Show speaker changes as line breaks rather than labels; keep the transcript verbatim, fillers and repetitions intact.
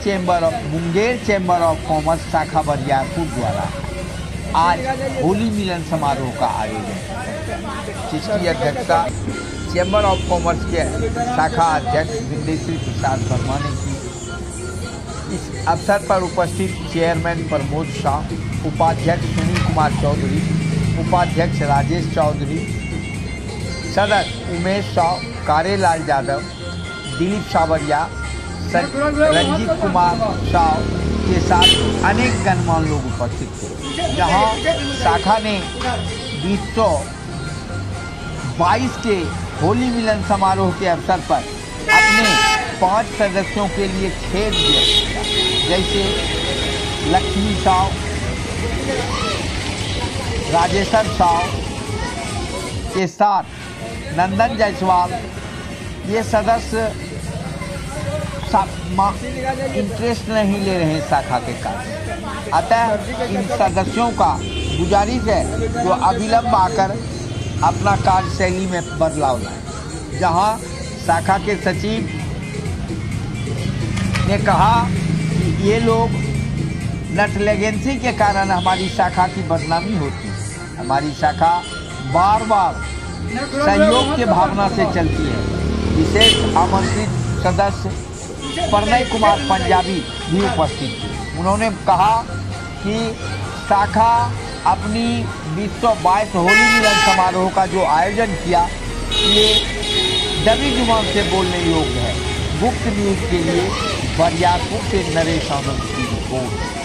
Chamber of Munger chamber of commerce शाखा बरियारपुर द्वारा आज होली मिलन समारोह का आयोजन, जिसकी अध्यक्षता चेंबर ऑफ कॉमर्स के शाखा अध्यक्ष बिंदेश्वरी प्रसाद वर्मा ने की। इस अवसर पर उपस्थित चेयरमैन प्रमोद शाह, उपाध्यक्ष सुनील कुमार चौधरी, उपाध्यक्ष राजेश चौधरी, सदस्य उमेश शाह, कारेलाल यादव, दिलीप सावरिया, रंजीत कुमार शाह के साथ अनेक गणमान्य लोग उपस्थित थे। जहां शाखा ने बीस सौ बाईस के होली मिलन समारोह के अवसर पर अपने पांच सदस्यों के लिए खेल दिया, जैसे लक्ष्मी साव, राजेश्वर साव के साथ नंदन जायसवाल। ये सदस्य इंटरेस्ट नहीं ले रहे शाखा के कार्य, अतः इन सदस्यों का गुजारिश है जो अविलंब आकर अपना कार्यशैली में बदलाव लाए। जहां शाखा के सचिव ने कहा कि ये लोग नटलेगेंसी के कारण हमारी शाखा की बदनामी होती है। हमारी शाखा बार बार सहयोग की भावना से चलती है। विशेष आमंत्रित सदस्य प्रणय कुमार पंजाबी भी उपस्थित थे। उन्होंने कहा कि शाखा अपनी बीस सौ बाईस होली मिलन समारोह का जो आयोजन किया, ये दबी जुबान से बोलने योग्य है। गुप्त न्यूज़ के लिए बरियारपुर से नरेश आनंद की रिपोर्ट।